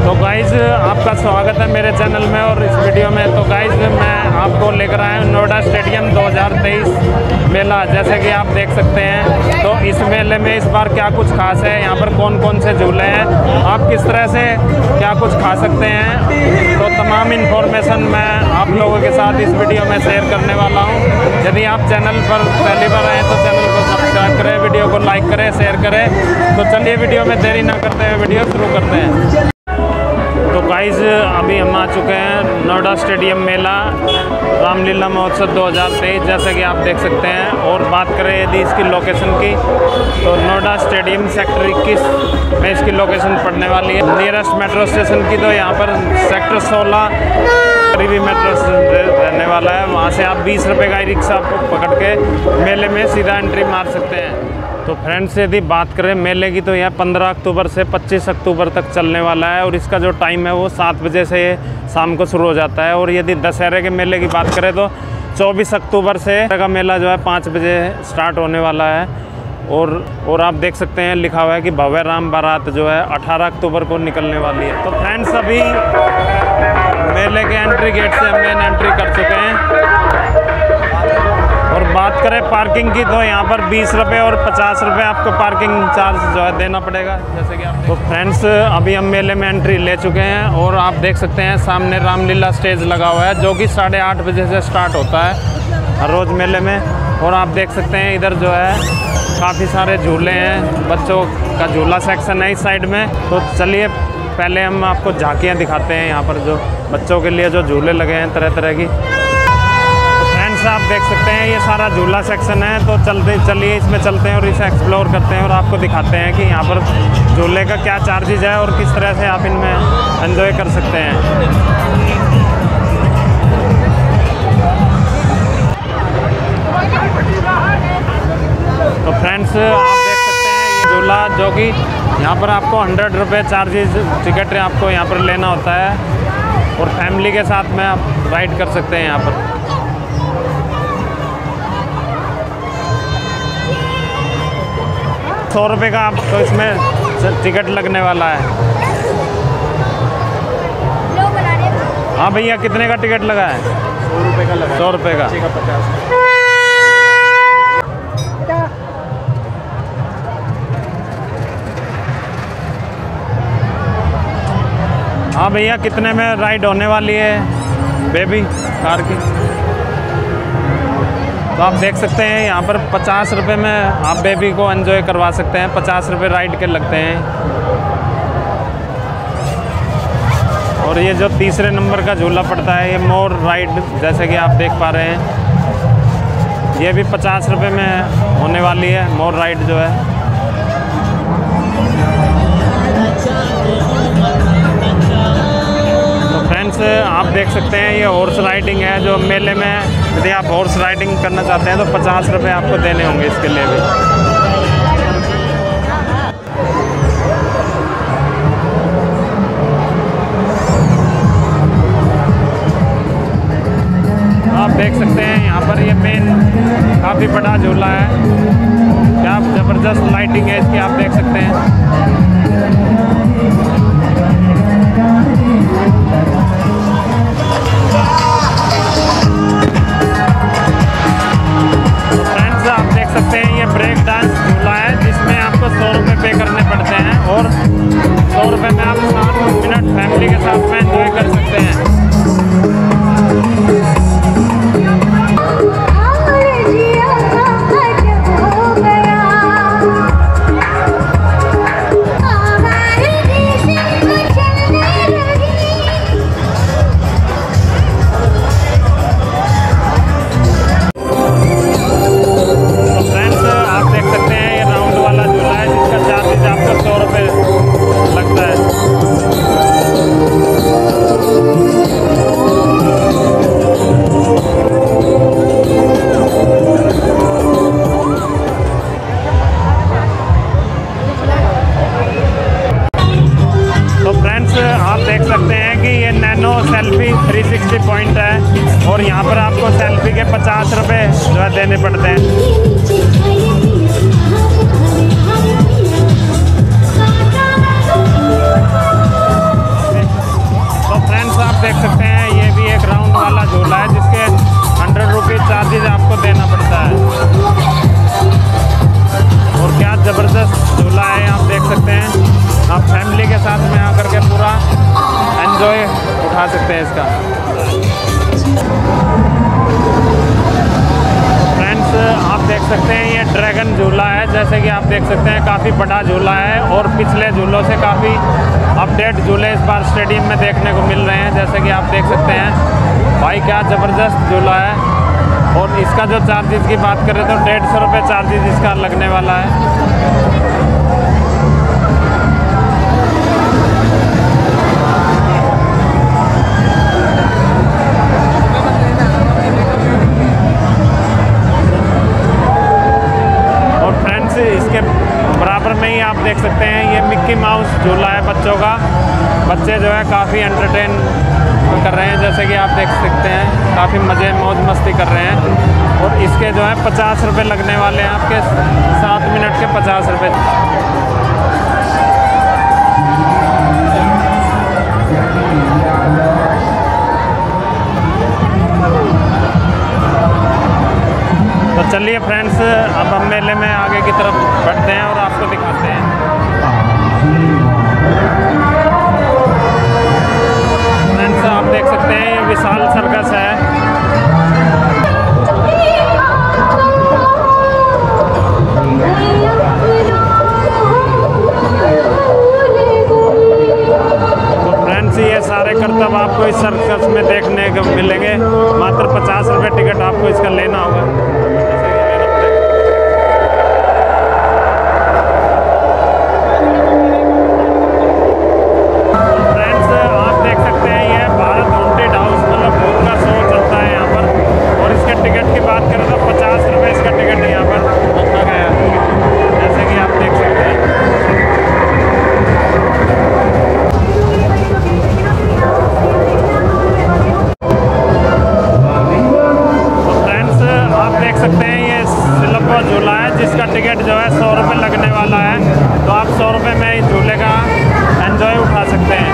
तो गाइज़ आपका स्वागत है मेरे चैनल में और इस वीडियो में। तो गाइज़ मैं आपको लेकर आया हूँ नोएडा स्टेडियम 2023 मेला। जैसे कि आप देख सकते हैं तो इस मेले में इस बार क्या कुछ खास है, यहाँ पर कौन कौन से झूले हैं, आप किस तरह से क्या कुछ खा सकते हैं, तो तमाम इन्फॉर्मेशन मैं आप लोगों के साथ इस वीडियो में शेयर करने वाला हूँ। यदि आप चैनल पर पहली बार आए तो चैनल को सब्सक्राइब करें, वीडियो को लाइक करें, शेयर करें। तो चलिए वीडियो में देरी ना करते हुए वीडियो शुरू करते हैं। तो गाइज़ अभी हम आ चुके हैं नोएडा स्टेडियम मेला रामलीला महोत्सव 2023, जैसा कि आप देख सकते हैं। और बात करें यदि इसकी लोकेशन की, तो नोएडा स्टेडियम सेक्टर 21 में इसकी लोकेशन पड़ने वाली है। नियरेस्ट मेट्रो स्टेशन की तो यहाँ पर सेक्टर 16 करीबी मेट्रो स्टेशन रहने वाला है। वहाँ से आप 20 रुपये का रिक्शा पकड़ के मेले में सीधा एंट्री मार सकते हैं। तो फ्रेंड्स यदि बात करें मेले की, तो यह 15 अक्टूबर से 25 अक्टूबर तक चलने वाला है और इसका जो टाइम है वो 7 बजे से शाम को शुरू हो जाता है। और यदि दशहरे के मेले की बात करें तो 24 अक्टूबर से का मेला जो है 5 बजे स्टार्ट होने वाला है। और आप देख सकते हैं लिखा हुआ है कि भव्य राम बारात जो है 18 अक्टूबर को निकलने वाली है। तो फ्रेंड्स अभी मेले के एंट्री गेट से हम मेन एंट्री कर चुके हैं। और बात करें पार्किंग की, तो यहाँ पर 20 रुपये और 50 रुपये आपको पार्किंग चार्ज जो है देना पड़ेगा, जैसे कि आप। तो फ्रेंड्स अभी हम मेले में एंट्री ले चुके हैं और आप देख सकते हैं सामने रामलीला स्टेज लगा हुआ है, जो कि 8:30 बजे से स्टार्ट होता है हर रोज़ मेले में। और आप देख सकते हैं इधर जो है काफ़ी सारे झूले हैं, बच्चों का झूला सेक्शन है इस साइड में। तो चलिए पहले हम आपको झांकियाँ दिखाते हैं यहाँ पर जो बच्चों के लिए जो झूले लगे हैं तरह तरह की। आप देख सकते हैं ये सारा झूला सेक्शन है। तो चलिए इसमें चलते हैं और इसे एक्सप्लोर करते हैं और आपको दिखाते हैं कि यहाँ पर झूले का क्या चार्जेज है और किस तरह से आप इनमें एंजॉय कर सकते हैं। तो फ्रेंड्स आप देख सकते हैं ये झूला, जो कि यहाँ पर आपको 100 रुपये चार्जेज टिकट आपको यहाँ पर लेना होता है और फैमिली के साथ में आप राइड कर सकते हैं यहाँ पर। 100 रुपये का आपको इसमें टिकट लगने वाला है। हाँ भैया कितने का टिकट लगा है? 100 रुपये का लगा। 100 रुपये का। 50। हाँ भैया कितने में राइड होने वाली है बेबी कार की? तो आप देख सकते हैं यहाँ पर 50 रुपये में आप बेबी को एंजॉय करवा सकते हैं। 50 रुपये राइड के लगते हैं। और ये जो तीसरे नंबर का झूला पड़ता है ये मोर राइड, जैसे कि आप देख पा रहे हैं, ये भी 50 रुपये में होने वाली है मोर राइड जो है। फ्रेंड्स आप देख सकते हैं ये हॉर्स राइडिंग है जो मेले में, यदि आप हॉर्स राइडिंग करना चाहते हैं तो 50 रुपये आपको देने होंगे इसके लिए भी। आप देख सकते हैं यहाँ पर ये मेन काफ़ी बड़ा झूला है, क्या ज़बरदस्त लाइटिंग है इसकी, आप देख सकते हैं। आप देख सकते हैं ये ब्रेक डांस झूला है जिसमें आपको 100 रुपये पे करने पड़ते हैं और 100 रुपये में आप 7 मिनट फैमिली के साथ में एंजॉय कर सकते हैं। सेल्फी 360 पॉइंट है और यहाँ पर आपको सेल्फी के 50 रुपये जो है देने पड़ते हैं। देख सकते हैं ये भी एक राउंड वाला झूला है जिसके 100 रुपीज़ चार्जेज आपको देना पड़ता है। और क्या ज़बरदस्त झूला है, आप देख सकते हैं। आप फैमिली के साथ में आकर के पूरा एंजॉय उठा सकते हैं इसका। फ्रेंड्स आप देख सकते हैं ये ड्रैगन झूला है, जैसे कि आप देख सकते हैं काफ़ी बड़ा झूला है और पिछले झूलों से काफ़ी अपडेट झूले इस बार स्टेडियम में देखने को मिल रहे हैं। जैसे कि आप देख सकते हैं भाई क्या ज़बरदस्त झूला है। और इसका जो चार्जेस की बात करें तो 150 रुपये चार्जेस इसका लगने वाला है। और फ्रेंड्स इसके बराबर में ही आप देख सकते हैं ये मिक्की माउस झूला है बच्चों का। बच्चे जो है काफ़ी एंटरटेन कर रहे हैं, जैसे कि आप देख सकते हैं काफ़ी मज़े मौज मस्ती कर रहे हैं। और इसके जो है 50 रुपये लगने वाले हैं आपके 7 मिनट के 50 रुपये। तो चलिए फ्रेंड्स अब हम मेले में आगे की तरफ बढ़ते हैं और आपको दिखाते हैं। फ्रेंड्स आप देख सकते हैं ये विशाल सर्कस है। तो फ्रेंड्स ये सारे करतब आपको इस सर्कस में देखने को मिलेंगे। मात्र 50 रुपये टिकट आपको इसका लेना होगा। झूला है जिसका टिकट जो है 100 रुपये लगने वाला है। तो आप 100 रुपये में इस झूले का एंजॉय उठा सकते हैं।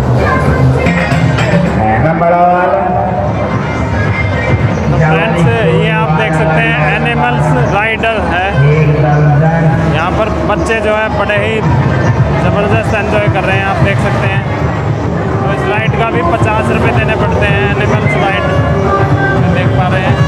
तो फ्रेंड्स ये आप देख सकते हैं एनिमल्स राइडर है। यहाँ पर बच्चे जो है बड़े ही ज़बरदस्त एंजॉय कर रहे हैं, आप देख सकते हैं। तो इस राइड का भी 50 रुपये देने पड़ते हैं। एनिमल्स राइड देख पा रहे हैं।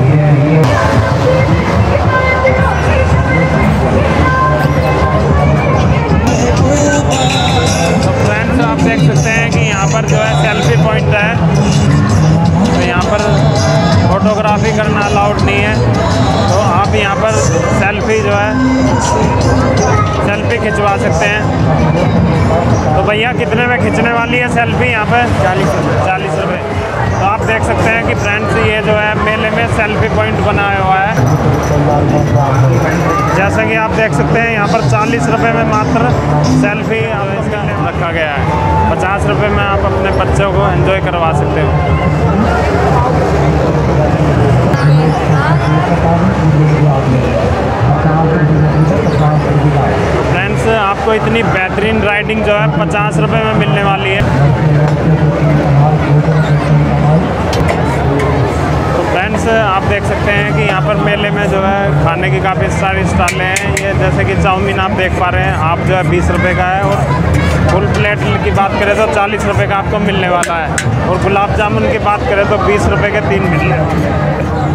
तो फ्रेंड्स आप देख सकते हैं कि यहाँ पर जो है सेल्फी पॉइंट है। तो यहाँ पर फोटोग्राफी करना अलाउड नहीं है। तो आप यहाँ पर सेल्फी जो है सेल्फी खिंचवा सकते हैं। तो भैया कितने में खिंचने वाली है सेल्फी यहाँ पे? 40 रुपये। तो आप देख सकते हैं कि फ्रेंड्स ये जो है मेले में सेल्फी पॉइंट बनाया हुआ है। जैसा कि आप देख सकते हैं यहाँ पर 40 रुपये में मात्र सेल्फी इसका रखा गया है। 50 रुपये में आप अपने बच्चों को एंजॉय करवा सकते हो। फ्रेंड्स आपको इतनी बेहतरीन राइडिंग जो है 50 रुपये में मिलने वाली है। तो फ्रेंड्स आप देख सकते हैं कि यहाँ पर मेले में जो है खाने की काफ़ी सारी स्टॉलें हैं। ये जैसे कि चाउमीन आप देख पा रहे हैं, आप जो है 20 रुपये का है। और फुल प्लेट की बात करें तो 40 रुपये का आपको मिलने वाला है। और गुलाब जामुन की बात करें तो 20 रुपये के 3 मिलने वाले हैं।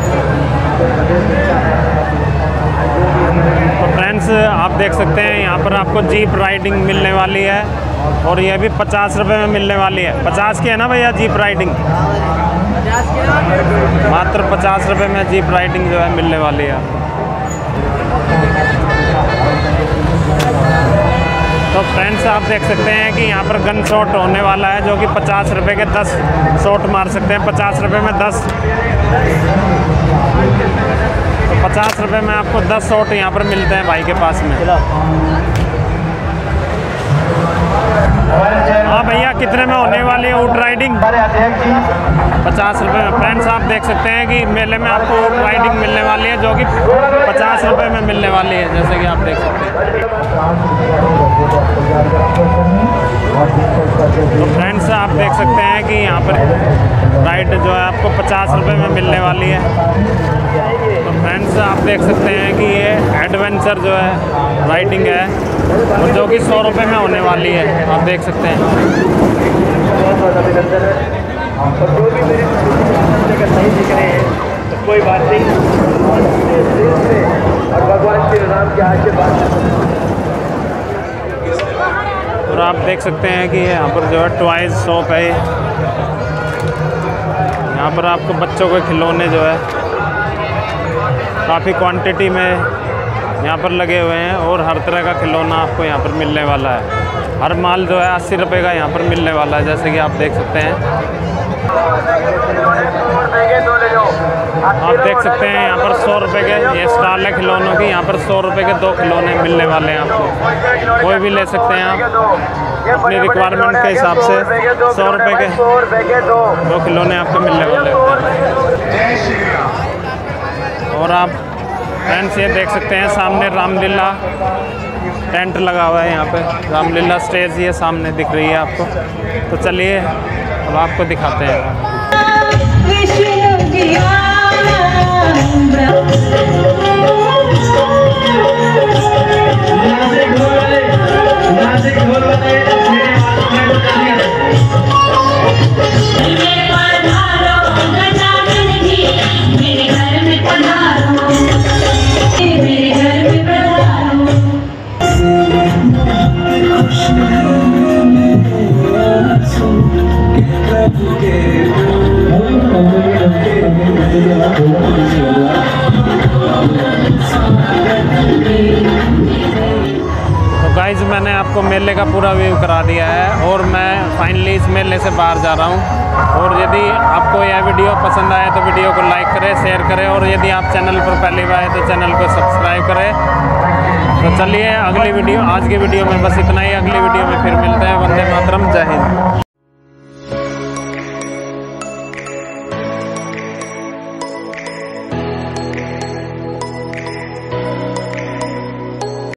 तो फ्रेंड्स आप देख सकते हैं यहाँ पर आपको जीप राइडिंग मिलने वाली है। और ये भी 50 रुपये में मिलने वाली है। 50 की है ना भैया जीप राइडिंग? मात्र 50 रुपये में जीप राइडिंग जो है मिलने वाली है। तो फ्रेंड्स आप देख सकते हैं कि यहाँ पर गन शॉट होने वाला है, जो कि 50 रुपये के 10 शॉट मार सकते हैं। 50 रुपये में 10, तो 50 रुपये में आपको 10 शॉट यहाँ पर मिलते हैं भाई के पास में। हाँ भैया कितने में होने वाली है ऊँट राइडिंग? 50 रुपये में। फ्रेंड्स आप देख सकते हैं कि मेले में आपको राइडिंग मिलने वाली है जो कि 50 रुपये में मिलने वाली है, जैसे कि आप देख सकते हैं। तो फ्रेंड्स आप देख सकते हैं कि यहाँ पर राइड जो है आपको 50 रुपये में मिलने वाली है। तो फ्रेंड्स आप देख सकते हैं कि ये एडवेंचर जो है राइडिंग है और जो कि 100 रुपये में होने वाली है, आप देख सकते हैं। जो भी मेरे जगह नहीं दिख रहे हैं तो कोई बात नहीं, और भगवान श्री राम के आशीर्वाद। और आप देख सकते हैं कि यहाँ पर जो है टॉयज़ शॉप है। यहाँ पर आपको बच्चों के खिलौने जो है काफ़ी क्वांटिटी में यहाँ पर लगे हुए हैं और हर तरह का खिलौना आपको यहाँ पर मिलने वाला है। हर माल जो है 80 रुपये का यहाँ पर मिलने वाला है, जैसे कि आप देख सकते हैं। आप देख सकते हैं यहाँ पर 100 रुपये के ये स्टॉल है खिलौनों की। यहाँ पर 100 रुपये के 2 खिलौने मिलने वाले हैं आपको, कोई भी ले सकते हैं आप अपनी रिक्वायरमेंट के हिसाब से। 100 रुपये के 2 खिलौने आपको मिलने वाले हैं। और आप फ्रेंड्स ये देख सकते हैं सामने रामलीला टेंट लगा हुआ है। यहाँ पे रामलीला स्टेज ये सामने दिख रही है आपको। तो चलिए अब आपको दिखाते हैं। तो गाइज मैंने आपको मेले का पूरा व्यू करा दिया है और मैं फाइनली इस मेले से बाहर जा रहा हूँ। और यदि आपको यह वीडियो पसंद आए तो वीडियो को लाइक करें, शेयर करें, और यदि आप चैनल पर पहली बार आए तो चैनल को सब्सक्राइब करें। तो चलिए अगली वीडियो, आज की वीडियो में बस इतना ही। अगली वीडियो में फिर मिलते हैं। वंदे मातरम, जय हिंद।